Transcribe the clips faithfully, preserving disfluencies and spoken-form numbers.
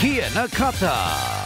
කියන කතා.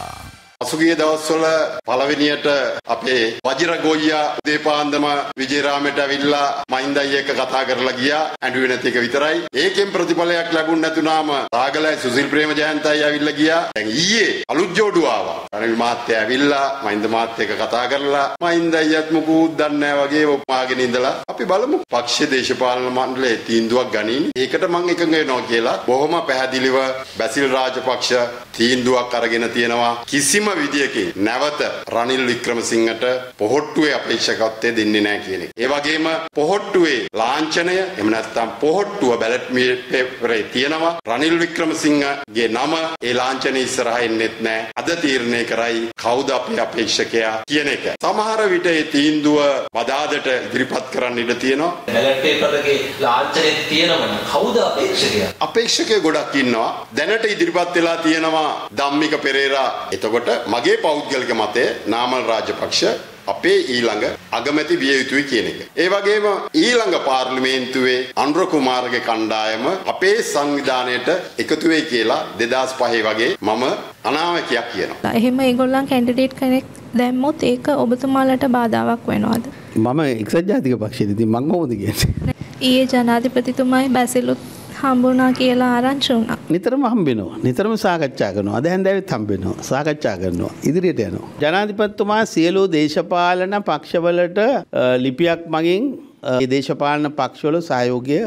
අසුගිය දවස්වල පළවෙනියට අපේ වජිර ගෝයියා උදේපාන්දම විජේරාමයට ඇවිල්ලා මහින්දයි එක්ක කතා කරලා ගියා. ඇඬුවේ නැති එක විතරයි. ඒකෙන් ප්‍රතිඵලයක් ලැබුණ නැතුණාම සාගලයි සුසිල් ප්‍රේමජයන්තයි ඇවිල්ලා ගියා. දැන් ඊයේ අලුත් ජෝඩුව ආවා. රනිල් මහත්තයා ඇවිල්ලා මහින්ද මහත්තයා එක්ක කතා කරලා මහින්දයිත් මුකුත් දන්නේ නැහැ වගේ ඔක්මාගෙන ඉඳලා අපි බලමු පක්ෂ දේශපාලන මණ්ඩලයේ තීන්දුවක් ගනින්නේ. ඒකට මම එකඟ වෙනවා කියලා බොහොම පැහැදිලිව බැසිල් රාජපක්ෂ තීන්දුවක් අරගෙන තියෙනවා. කිසිම විදියකින් නැවත රනිල් වික්‍රමසිංහට පොහොට්ටුවේ අපේක්ෂකත්වය දෙන්නේ නැහැ කියන එක. ඒ වගේම පොහොට්ටුවේ ලාංඡනය එහෙම නැත්නම් පොහොට්ටුව බැලට් පේපරේ තියෙනවා. රනිල් වික්‍රමසිංහගේ නම ඒ ලාංඡනයේ ඉස්සරහා එන්නේත් නැහැ. අද තීරණය කරයි කවුද අපේ අපේක්ෂකයා කියන එක. සමහර විට ඒ තීන්දුව බදාදට ඉදිරිපත් කරන්න ඉඩ තියෙනවා. බැලට් පේපරේ ලාංඡනයේ තියෙනවනම් කවුද අපේක්ෂකයා? අපේක්ෂකයෝ ගොඩක් ඉන්නවා. දැනට ඉදිරිපත් වෙලා තියෙනවා ධම්මික පෙරේරා. එතකොට මගේ පෞද්ගලික මතය නාමල් රාජපක්ෂ අපේ ඊළඟ අගමැති විය යුතුයි කියන එක. ඒ වගේම ඊළඟ පාර්ලිමේන්තුවේ අනුර කුමාරගේ කණ්ඩායම අපේ සංවිධානයට එකතු වෙයි කියලා දෙදාස් පහේ වගේ මම අනාවැකියක් කියනවා. එහෙම ඒගොල්ලන් කැන්ඩිඩේට් කෙනෙක් දැම්මොත් ඒක ඔබතුමාලට බාධාවක් වෙනවද? මම එක්සත් ජාතික පක්ෂයේදී ඉතින් මං කොහොමද කියන්නේ? ඊයේ ජනාධිපතිතුමායි බැසිලුත් හම්බුණා කියලා ආරංචි වුණා. නිතරම හම්බෙනවා. නිතරම සාකච්ඡා කරනවා. අද හැන්දෑවෙත් හම්බෙනවා. සාකච්ඡා කරනවා. ඉදිරියට යනවා. ජනාධිපතිතුමා සියලු දේශපාලන පක්ෂවලට ලිපියක් මගින් මේ දේශපාලන පක්ෂවල සහයෝගය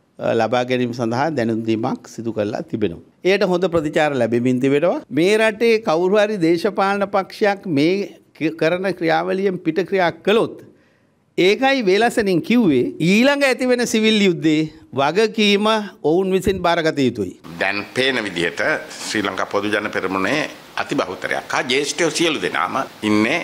ලබා ගැනීම සඳහා දැනුම් දීමක් සිදු කරලා තිබෙනවා. එයට හොඳ ප්‍රතිචාර ලැබෙමින් තිබෙනවා. මේ රටේ කවුරු හරි දේශපාලන පක්ෂයක් මේ කරන ක්‍රියාවලියෙන් පිට ක්‍රියා කළොත් ඒකයි වේලසනින් කිව්වේ ඊළඟ ඇති වෙන සිවිල් යුද්ධේ වගකීම ඔවුන් විසින් බාරගත යුතුයි. දැන් පේන විදිහට ශ්‍රී ලංකා පොදු ජන පෙරමුණේ අති බහුතරයක් හා ජ්‍යෙෂ්ඨ සියලු දෙනාම ඉන්නේ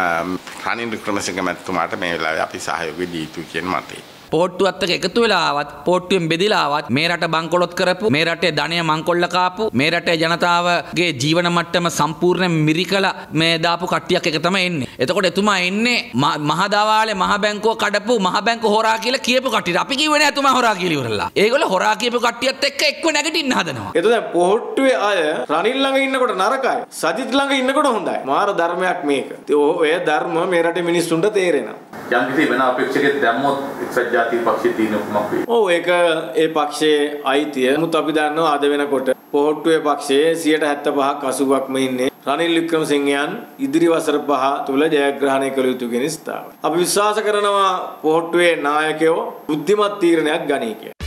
රනිල් වික්‍රමසිංහ මැතිතුමාට මේ වෙලාවේ අපි සහයෝගය දී යුතුයි කියන මතය. පොට්ටුවත් එක්ක එකතු වෙලා ආවත් පොට්ටුවෙන් බෙදලා ආවත් මේ රට බංකොලොත් කරපු මේ රටේ ධනය මංකොල්ල කාපු මේ රටේ ජනතාවගේ ජීවන මට්ටම සම්පූර්ණයෙන් මිරිකලා මේ දාපු කට්ටියක් එක තමයි එන්නේ. එතකොට එතුමා එන්නේ මහ දවාලේ මහ බැංකුව කඩපු මහ බැංකුව හොරා කියලා කියපු කට්ටියට. අපි කිව්වේ නෑ එතුමා හොරා කියලා ඉවරලා. ඒගොල්ලෝ හොරා කියපු කට්ටියත් එක්ක එක්ව නැගිටින්න හදනවා. එතකොට පොට්ටුවේ අය රනිල් ළඟ ඉන්නකොට නරකයි. සජිත් ළඟ ඉන්නකොට හොඳයි. මාර ධර්මයක් මේක. ඔය ධර්ම මේ රටේ මිනිස්සුන්ට තේරෙනවා. යම් කිසි වෙන අපේක්ෂකෙක් දැම්මොත් එක්සත් ජාතික පක්ෂයේ තියෙන කුමක් වේ? ඔව් ඒක ඒ පක්ෂයේ අයිතිය. මුත් අපි දන්නවා අද වෙනකොට පොහොට්ටුවේ පක්ෂයේ සියයට හැත්තෑ පහක් අසූවක්ම ඉන්නේ රනිල් වික්‍රමසිංහයන් ඉදිරි වසර පහ තුල ජයග්‍රහණය කළ යුතු කියන ස්ථාවර. අපි විශ්වාස කරනවා පොහොට්ටුවේ නායකයෝ බුද්ධිමත් තීරණයක් ගනී කියලා.